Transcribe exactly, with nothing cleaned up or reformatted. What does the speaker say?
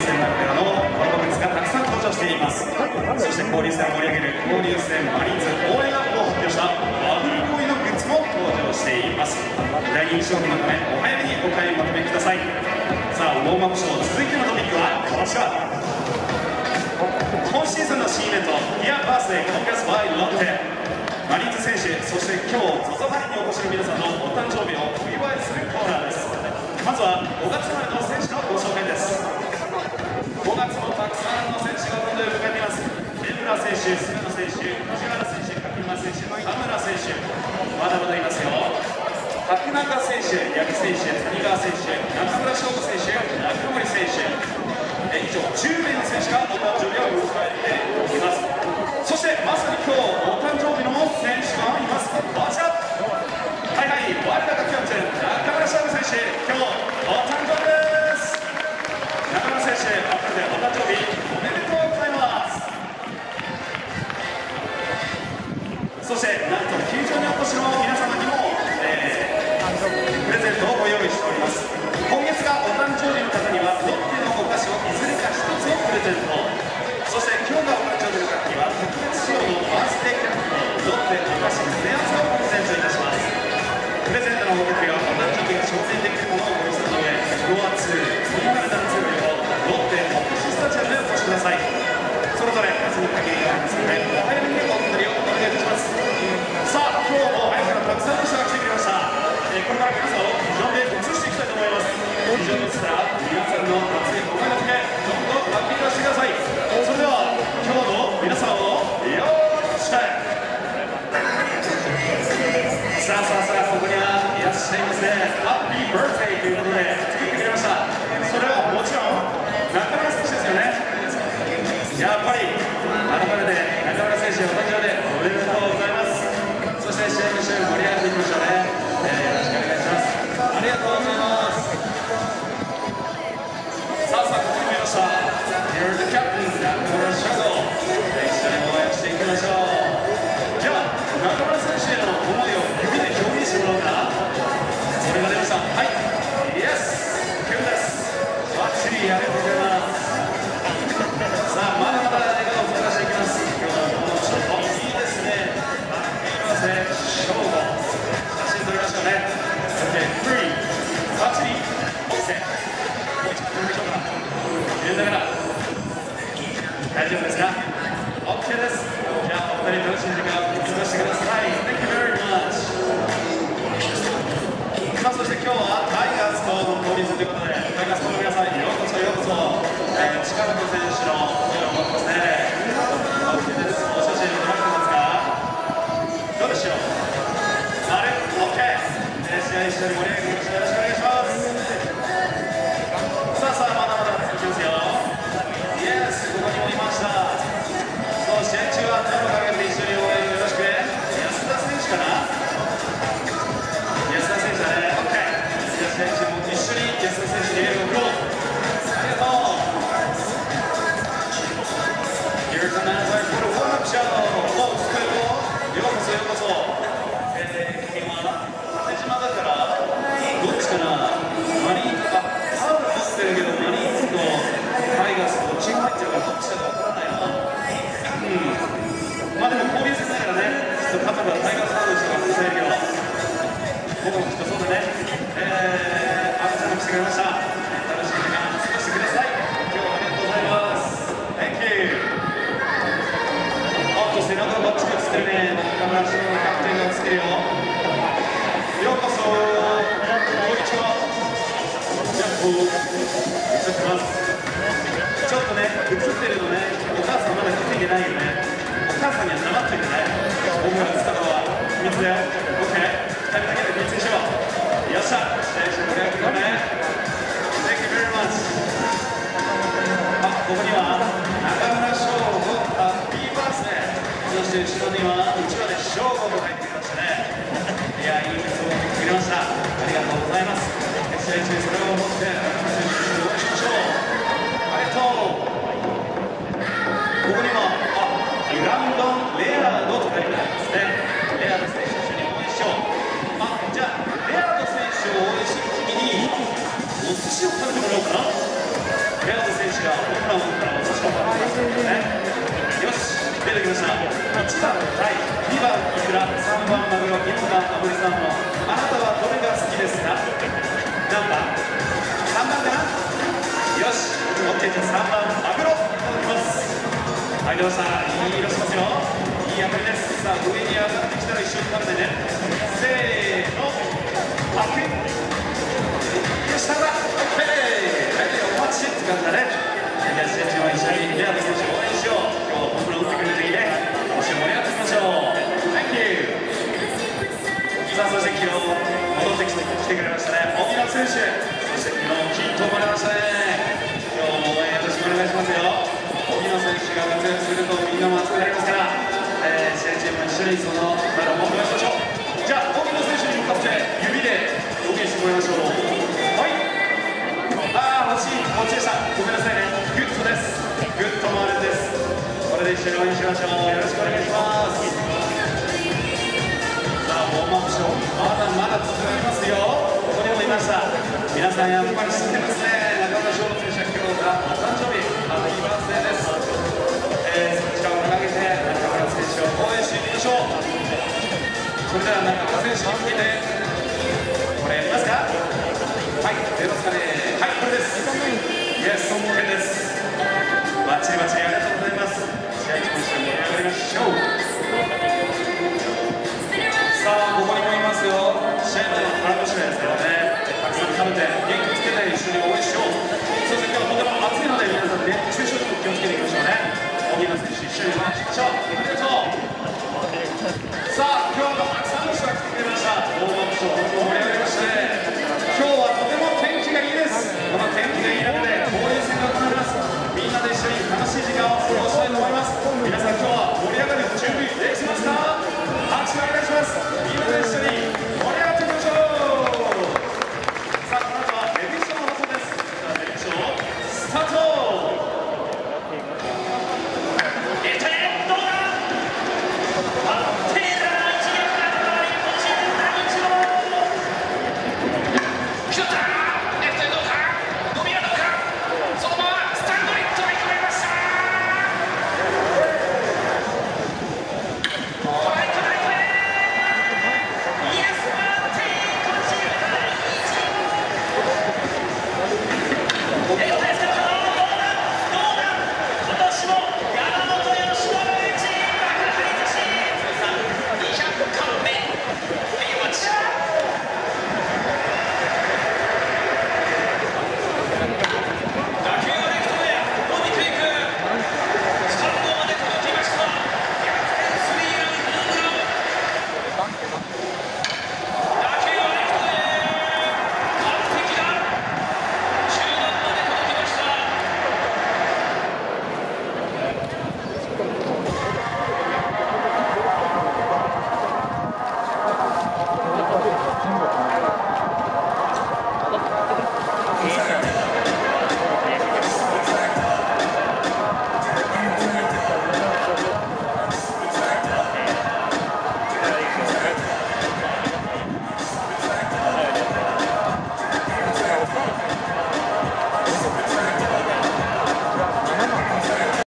戦ならではのコラボグッズがたくさん登場しています。そして交流戦を盛り上げる交流戦マリーンズ応援アップを発表したバブルボーイのグッズも登場しています。大人気商品のためお早めにお買い求めください。さあウォームアップショー、続いてのトピックはこちら。今シーズンの新イベント「ディアバースデーコングラスバイロッテ」、マリーンズ選手、そして今日 ゾゾ ファイにお越しの皆さんのお誕生日をお祝いするコーナーです。まずはごがつ生まれの選手のご紹介です。ごがつもたくさんの選手が誕生日を迎えています。江村選手、菅野選手、藤原選手、柿沼選手、田村選手、まだまだいますよ。角中選手、八木選手、谷川選手、中村翔吾選手、中森選手、以上じゅうめいの選手がお誕生日を迎えています。そしてまさに今日お誕生日の選手がいます。こちら、はいはい、我らがキャプテン中村翔吾選手、今日お誕生日です。中村選手、改めてお誕生日おめでとうございます。そしてなんと球場にお越しの皆様にも、えー、プレゼントをご用意しております。今月がお誕生日の方にはロッテのお菓子をいずれかひとつをプレゼント。そして今日がお誕生日の方には特別仕様のバースデーキャップとロッテお菓子詰め合わせをプレゼントいたします。プレゼントの目的はお誕生日が挑戦できるものをご用意するので、フロアツー、次からだんツーよりもロッテお菓子スタジアムへお越しください。それぞれ数に限りがありますので、お早めにお送りをお願いいたします。さあ、今日も早くからたくさんの人が来てくれました。えー、これから皆さんを非常で映していきたいと思います。非常に映ったら皆さんの熱い思いのためどんどん発揮出してください。それでは今日の皆さんをよーし、さあさあさあ、ここにはいらっしゃいますね。ハッピーバースデーということで作ってくれました。それはもちろん中村選手ですよね。やっぱり改めて中村選手お誕生日おめでとうございます。そして試合の試合盛り上げていきましょうね。えー、よろしくお願いします。ありがとうございます。さあさあ、ここにもいました。Here's the captain, 中村翔吾。一緒に応援していきましょう。じゃあ中村選手への思いを指で表現してもらおうかな。それが出ました。はい、イエス、キューです。バッチリ、ありがとうございます。さあ、まだまだ笑顔を探していきます。今日のこのショット、いいですね。ハッピーバースデー翔吾。写真撮りましょうね。OK、スリー、バッチリ、OK。もう一度撮りましょうか。入れながら。大丈夫ですか？ OK です。じゃあ、お二人楽しい時間を過ごしてください。Thank you very much。さあ、そして今日はタイガースとの交流戦ということで、タイガースの皆さん、ようこそようこそ。えー、近本選手の声を持ってますね。OK です。お写真撮られてますか？どうでしょう？あれ？ OK。えー、試合一緒に盛り上げていきましょう。よろしくお願いします。さあさあ、まだまだ続きますよ。イエス、ここにもいました。そう、試合中は手をかけて一緒に応援よろしくね。安田選手かな？安田選手だね。OK。試合中も一緒に安田選手にエールを送ろう。ありがとう。Here's a man for the warm-up show。おう、机をようこそようこそ。えー、君は縦島だからどっちかな？マリーンズ、あ、ハウル持ってるけどマリーンズとタイガースとチーム入っちゃうからどっちかわからないな。うん。まあでも交流戦だからね、きっと勝てばタイガースハウルしか外せないけど、僕もきっとそうだね。えー、赤ちゃんが来てくれました。楽しい時間過ごしてください。今日はありがとうございます。Thank you。あ、そしてなんかバッチリ映ってるね。中村翔吾のキャプテンが映ってるよ。ようこそ。こんにちは。じゃあ、こう、映ってます。ちょっとね、映ってるのね、お母さんまだ気づいてないよね。お母さんには黙っててね。僕が映ったのは秘密だよ。OK。ふたりだけで秘密にしよう。よっしゃ。試合して盛り上げていこうね。Thank you very much。あ、ここには中村翔吾、ハッピーバースデー。そして後ろにはうちわで翔吾と入ってきましたね。いや、いいグッズを持ってくれました。ありがとうございます。試合中それを持って中村選手に応援しましょう。ありがとう。ここにも、あ、ブランドン・レアードと書いてありますね。レアード選手一緒に応援しよう。あ、じゃあ、レアード選手を応援してる君にお寿司を食べてもらおうかな。レアード選手がね。よし、出てきました。いちばんタイ、にばんイクラ、さんばんマグロ、よんばんアブリサンモン。あなたはどれが好きですか？何番？さんばんかな？よし、オッケー、じゃあさんばんマグロいただきます。はい、出ました。いい色しますよ。いい当たりです。さあ、上に上がってきたら一緒に食べてね。せーの、パクッ。下だ。オッケー。はい、お待ちって感じだね。いや、選手も一緒にレアの選手を応援しよう。今日ホームラン打ってくれるといいね。一緒に盛り上がっていきましょう。Thank you。さあ、そして昨日戻ってきて来てくれましたね。荻野選手。そして昨日金ともらいましたね。今日も応援よろしくお願いしますよ。荻野選手が活躍するとみんなも熱くなりますから、えー、試合チームも一緒にその力を持ってましょう。じゃあ、荻野選手に向かって指で表現してもらいましょう。はい。ああ、欲しい、こっちでした。ごめんなさいね。グッドです。グッドもあるんです。これで一緒に応援しましょう。よろしくお願いします。さあ、ウォームアップショー、まだまだ続きますよ。ここにもいました。皆さんやっぱり知ってますね。中村翔吾選手は今日がお誕生日、ハッピーバースデーです。えー、そちらを掲げて中村選手を応援していきましょう。それでは中村選手に向けてこれやりますか？はい、出ますかね。はい、これです。イエス、OKです。バッチリバッチリ、ありがとうございます。